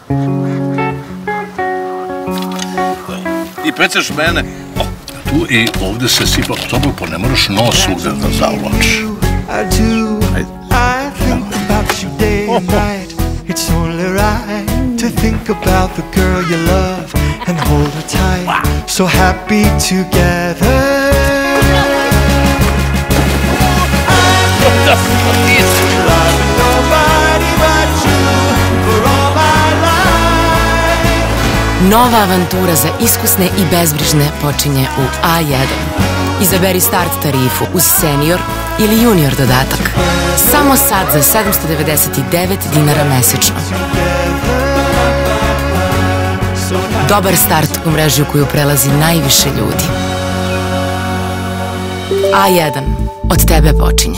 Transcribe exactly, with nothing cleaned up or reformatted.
I peceš mene. Tu i ovde se sipa tobom, pa ne moraš nos svugde da zavlačiš. It's only right to think about the girl you love and hold her tight. So happy together. I feel love nobody but you for all my life. Nova avantura za iskusne i bezbrižne počinje u A jedan. Izaberi start tarifu uz senior ili junior dodatak. Samo sad za sedamsto devedeset devet dinara mesečno. Dobar start u mreži u koju prelazi najviše ljudi. A jedan. Od tebe počinje.